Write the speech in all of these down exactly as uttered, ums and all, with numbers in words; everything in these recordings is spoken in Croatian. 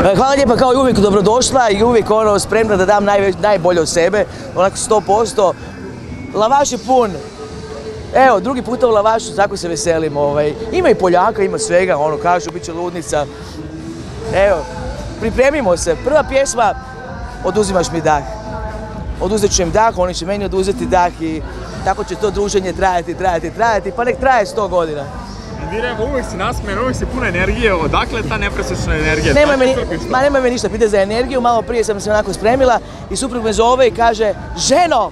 Hvala lijepa, kao i uvijek dobrodošla i uvijek ono spremna da dam najveć, najbolje od sebe, onako sto posto. Lavaš je pun. Evo, drugi puta u Lavašu, tako se veselim. Ovaj. Ima i Poljaka, ima svega, ono kažu, bit će ludnica. Evo, pripremimo se. Prva pjesma, Oduzimaš mi dah. Oduzet ću im dah, oni će meni oduzeti dah i tako će to druženje trajati, trajati, trajati, pa nek traje sto godina. Indira, uvijek si nasmijen, uvijek si puna energije, odakle ta nepresečna energija? Nema me, ma nema me ništa, pita za energiju, malo prije sam se onako spremila i suprug me zove i kaže: ženo,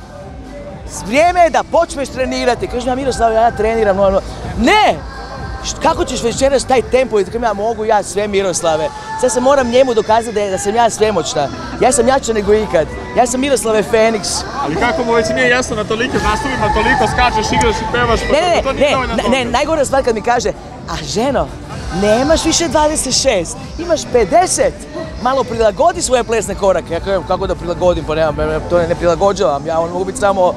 vrijeme je da počneš trenirati. Kažem ja: Miroslav, ja treniram, no, no. Ne! Kako ćeš večeras taj tempo i tako ja mogu ja sve, Miroslave. Sad se moram njemu dokazati da, da sam ja svemoćna. Ja sam jača nego ikad. Ja sam Miroslave Feniks. Ali kako mu već nije jasno na toliko nastupima, toliko skačeš, igraš i pevaš, pa ne, to ne, nije ne, dovoljno ne, dobro. ne, najgora stvar kad mi kaže: a ženo, nemaš više dvadeset šest, imaš pedeset. Malo prilagodi svoje plesne korake. Ja kažem, kako da prilagodim, pa nemam, to ne prilagođavam. Ja on mogu biti samo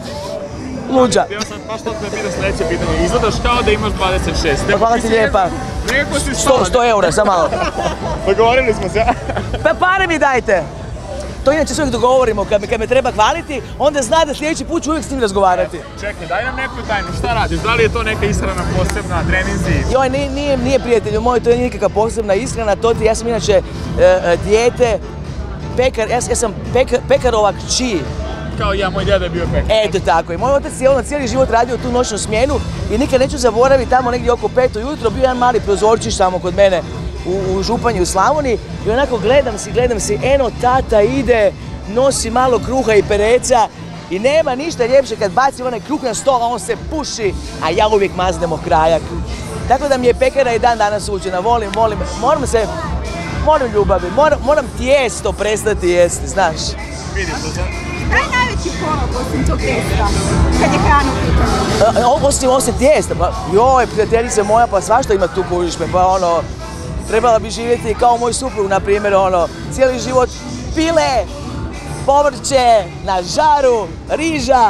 luđa. Ja sam baš to me pita sljedeće pitanje. Izgledaš kao da imaš dvadeset šest. Hvala ti lijepa. Nekako si stala. sto eura, samo malo. Dogovorili smo se. Pa pare mi dajte. To inače se uvijek dogovorimo, kad me, kad me treba hvaliti, onda zna da sljedeći put ću uvijek s njim razgovarati. Čekaj, daj nam neku tajnu, šta radiš? Da li je to neka ishrana posebna, treninzi? Joj, nije, nije, nije prijatelju moj, to je nikakva posebna ishrana, to ti, ja sam inače e, dijete, pekar, ja, ja sam pekar, pekarova kći. Kao ja, moj djeda je bio pekar. Eto tako, i moj otac je ono cijeli život radio tu noćnu smjenu i nikad neću zaboraviti tamo negdje oko pet ujutro, bio jedan mali prozorčić tamo kod mene u, u Županji u Slavoniji i onako gledam si, gledam si, eno tata ide, nosi malo kruha i pereca i nema ništa ljepše kad baci onaj kruh na stol, a on se puši, a ja uvijek maznemo krajak. Tako da mi je pekara i dan danas učena, volim, volim, moram se, moram ljubavi, moram, moram tijesto prestati jesti, znaš. Vidim to sad. Šta je najveći pomak osim tog tijesta, kad je hrana u pitanju? Osim, osim tijesta, pa joj, prijateljice moja, pa svašta ima tu kužiš me, pa ono, trebala bi živjeti kao moj suprug, na primjer, ono, cijeli život pile, povrće, na žaru, riža,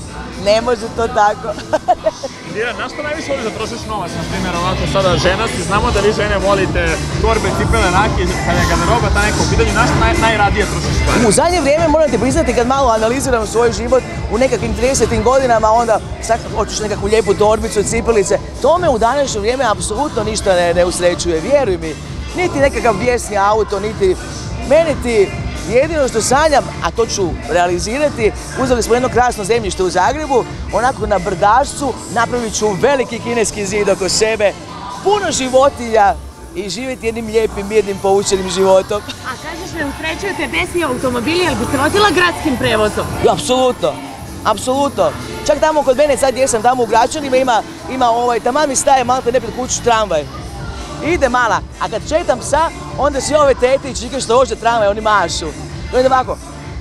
ne može to tako. Indira, na što najviše voliš da trošiš novac, na primjer, ovako sada žena si, znamo da vi žene volite torbe, cipele, rake, kada je garderoba ta neka u pitanju, na što naj, najradije trošiš pare? U zadnje vrijeme moram ti priznati kad malo analiziram svoj život u nekakvim tridesetim godinama, onda sad hoćeš nekakvu lijepu torbicu, cipelice, to me u današnje vrijeme apsolutno ništa ne, ne usrećuje, vjeruj mi. Niti nekakav bijesni auto, niti meni ti jedino što sanjam, a to ću realizirati, uzeli smo jedno krasno zemljište u Zagrebu, onako na brdašcu, napravit ću veliki kineski zid oko sebe, puno životinja i živjeti jednim lijepim, mirnim, poučenim životom. A kažeš ne usrećuju te desni automobili, jel bi se vozila gradskim prevozom? Apsolutno, apsolutno. Čak tamo kod mene, sad jesam tamo u Gračanima, ima, ima ovaj, taman mi staje malo te ne pred kuću tramvaj. Ide mala, a kad četam psa, onda svi ove tete i čike što hoće tramvaj, oni mašu. I onda ovako.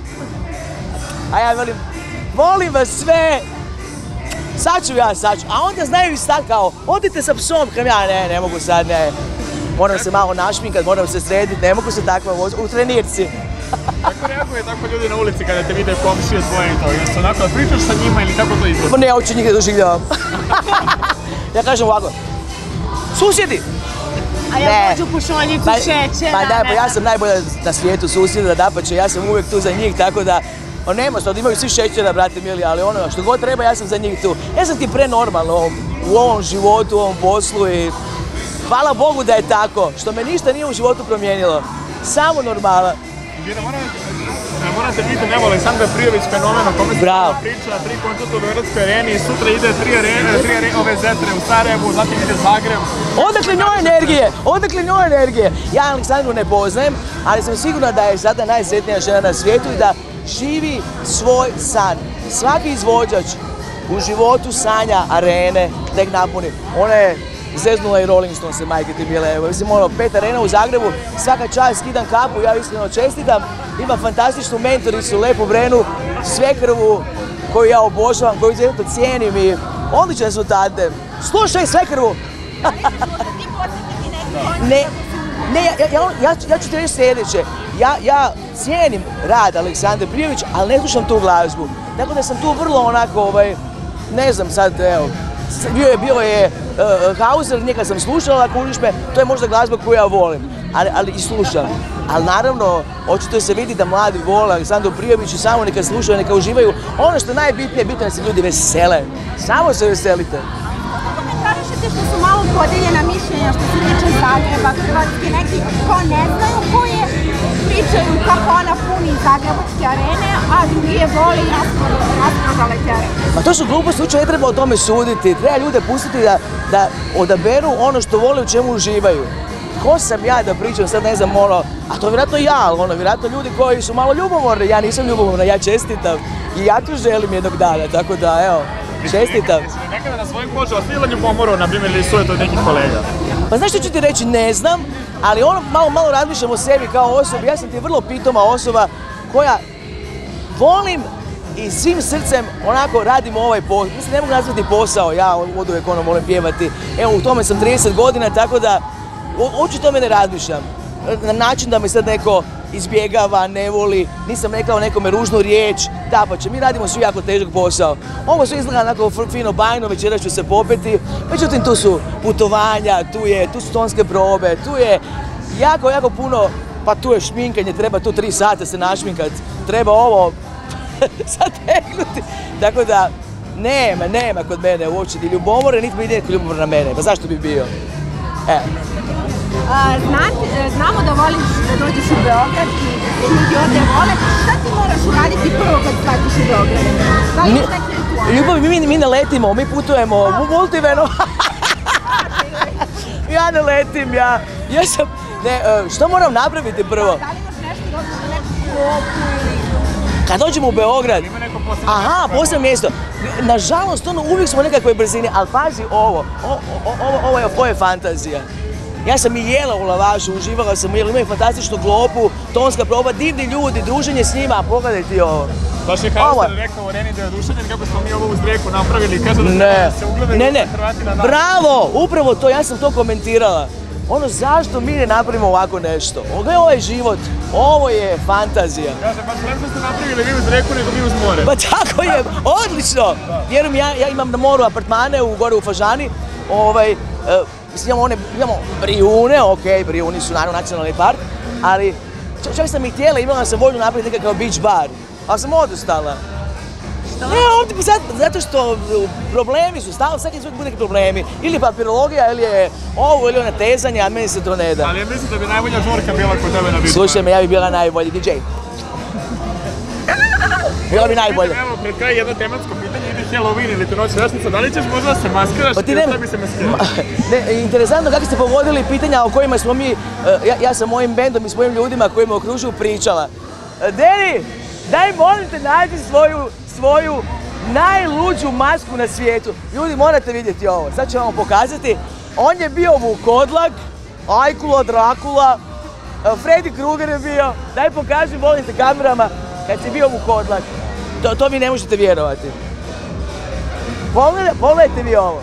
A ja velim, volim vas sve, sad ću ja, sad ću. A onda znaju i sad kao, odite sa psom, kam ja, ne, ne mogu sad, ne. Moram se malo našminkat, moram se srediti, ne mogu se takva voziti, u trenirci. Kako reaguje tako ljudi na ulici kada te vide komšije tvoje i to? Jel se onako da pričaš sa njima ili kako to izgleda? Ma ne, hoću njih da doživljavam. Ja kažem ovako, susjedi! A ja hoću pušoljicu, šećera, pa da, pa ja ne. sam najbolja na svijetu susjeda, dapače, ja sam uvijek tu za njih, tako da, on nema što, imaju svi šećera, brate mili, ali ono što god treba, ja sam za njih tu. Ja sam ti prenormalno u ovom, u ovom životu, u ovom poslu i hvala Bogu da je tako, što me ništa nije u životu promijenilo, samo normala. Indira, moram, moram te pitati, evo Aleksandra Prijović, fenomen o kome se priča, tri koncerta u Beogradskoj areni i sutra ide tri arene, tri arene, ove zetre u Sarajevu, zatim ide Zagreb. Odakle njoj energije, odakle njoj energije. Ja Aleksandru ne poznajem, ali sam sigurna da je sada najsretnija žena na svijetu i da živi svoj san. Svaki izvođač u životu sanja arene da ih napuni. Ona je zeznula i Rolling Stones, majke ti bile, evo, mislim, ono, pet arena u Zagrebu, svaka čast, skidam kapu, ja iskreno čestitam, ima fantastičnu mentoricu, Lepu Brenu, svekrvu koju ja obožavam, koju izuzetno cijenim i odlične rezultate. Slušaj svekrvu! Ne, ne, ja, ja, ja, ja ću ti reći sljedeće, ja, ja cijenim rad Aleksandre Prijović, ali ne slušam tu glazbu, tako da sam tu vrlo onako, ovaj, ne znam sad, evo, bio je, bio je uh, Hauser, njega sam slušala, kužiš me, to je možda glazba koju ja volim. ali, ali i slušam. Ali naravno, očito se vidi da mladi vole Aleksandru Prijoviću, samo neka slušaju, neka uživaju. Ono što je najbitnije, bitno je da se ljudi vesele. Samo se veselite. Komentarišete što su malo podeljena mišljenja što se tiče Zagreba, Hrvatske, neki ko ne znaju koje pričaju kako ona puni zagrebačke arene, a drugi je voli i rasprodale te arene. Ma to su gluposti, uče ne treba o tome suditi. Treba ljude pustiti da, da odaberu ono što vole, u čemu uživaju. Ko sam ja da pričam, sad ne znam, ono, a to je vjerojatno ja, ono, vjerojatno ljudi koji su malo ljubomorni, ja nisam ljubomorna, ja čestitam i ja tu želim jednog dana, tako da, evo, čestitam. Jesi li nekada na svojim kožu osvijela ljubomoru, na primjer, ili sujet od nekih kolega? Pa znaš što ću ti reći, ne znam, ali ono, malo, malo razmišljam o sebi kao osobi, ja sam ti vrlo pitoma osoba koja volim i svim srcem onako radim ovaj posao, mislim ne mogu nazvati posao, ja od uvijek ono volim pjevati, evo u tome sam trideset godina, tako da uopće tome ne razmišljam, na način da me sad neko izbjegava, ne voli, nisam rekao nekome ružnu riječ, da pa će, mi radimo svi jako težak posao. Ovo sve izgleda onako fino bajno, večeras ću se popeti, međutim tu su putovanja, tu, je, tu su tonske probe, tu je jako, jako puno, pa tu je šminkanje, treba tu tri sata se našminkat, treba ovo zategnuti, tako da nema, nema kod mene uopće ni ljubomore, niti mi ide neko ljubomor na mene, pa zašto bi bio? Evo. Znamo da voliš da dođeš u Beograd i ljudi ovdje vole. Šta ti moraš uraditi prvo kad shvatiš u Beograd? Da li imaš neki ritual? Ljubavi, mi, mi ne letimo, mi putujemo u multivenu. Ja ne letim, ja, ja sam, ne, što moram napraviti prvo? Da li imaš nešto, dođeš na neku klopu ili... Kad dođemo u Beograd, Ima neko posebno aha, posebno mjesto. Nažalost, ono, uvijek smo u nekakvoj brzini, ali pazi ovo, o, o, ovo, ovo, je, ovo je fantazija. Ja sam i jela u Lavašu, uživala sam u jelu, imaju fantastičnu klopu, tonska proba, divni ljudi, druženje s njima, pogledaj ti ovo. Baš je kao ste rekao u areni da je oduševljen kako smo mi ovo uz rijeku napravili i kaže da ne, se ugledaju ne, ne, Hrvati na nas. bravo, upravo to, ja sam to komentirala. Ono, zašto mi ne napravimo ovako nešto? Ovo je život, ovo je fantazija. Kaže, baš lepše ste napravili vi uz rijeku nego mi uz more. Pa tako je, odlično! Vjerujem, ja, ja imam na moru apartmane u, gore u Fažani, ovaj, mislim, imamo one, imamo Brijune, ok, Brijuni su naravno nacionalni park, ali čak sam i htjela, imala sam volju napraviti nekakav beach bar, ali sam odustala. Ne, ovdje sad, zato što problemi su, stalno, svaki svaki bude neki problemi. Ili papirologija, ili je ovo, ili ono tezanje, a meni se to ne da. Ali ja mislim da bi najbolja žurka bila kod tebe na beach baru. Slušaj me, ja bi bila najbolji D J. Bila bi najbolja. Evo, pred kraj jedno tematsko pitanje, ide Halloween ili te noć vešnica, da li ćeš možda se maskiraš Pa ti ili nema... šta bi se maskirao? Ne, interesantno kako ste povodili pitanja o kojima smo mi, ja, ja sam mojim bendom i svojim ljudima koji me okružuju pričala. Deni, daj molim te nađi svoju, svoju najluđu masku na svijetu. Ljudi, morate vidjeti ovo, sad ću vam pokazati. On je bio Vukodlak, Ajkula, Drakula, Freddy Krueger je bio. Daj pokaži, molim te kamerama, kad si bio Vukodlak. To, to vi ne možete vjerovati. Pogledaj, pogledajte vi ovo.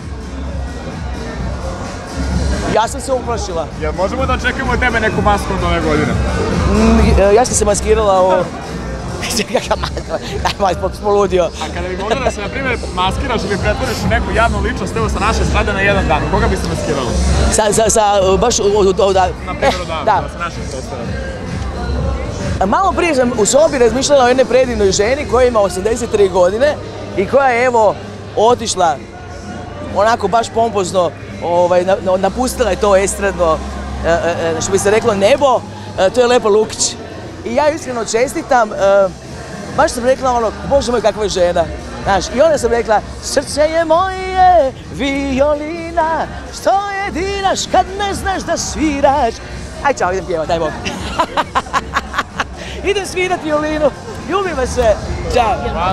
Ja sam se uplašila. Jel možemo da očekujemo od tebe neku masku od ove godine? Mm, ja sam se maskirala o... Kakav maska, ajmo, poludio. A kada bi možda da se, na primjer, maskiraš ili pretvoriš u neku javnu ličnost, evo sa naše strade na jedan dan, koga bi se maskiralo? Sa, sa, sa, baš, da... Na primjer, da, da, sa naših prostora. Malo prije sam u sobi razmišljala o jednoj predivnoj ženi koja ima osamdeset tri godine i koja je, evo, otišla onako baš pompozno, ovaj, napustila je to estradno, što bi se reklo, nebo, to je Lepa Lukić. I ja iskreno čestitam, baš sam rekla ono, Bože moj, kakva je žena. Znaš, i onda sam rekla, srce je moje violina, što je diraš kad ne znaš da sviraš. Aj čao, idem pjevat, daj Bog. Idem svirat violinu, ljubim vas sve, čao.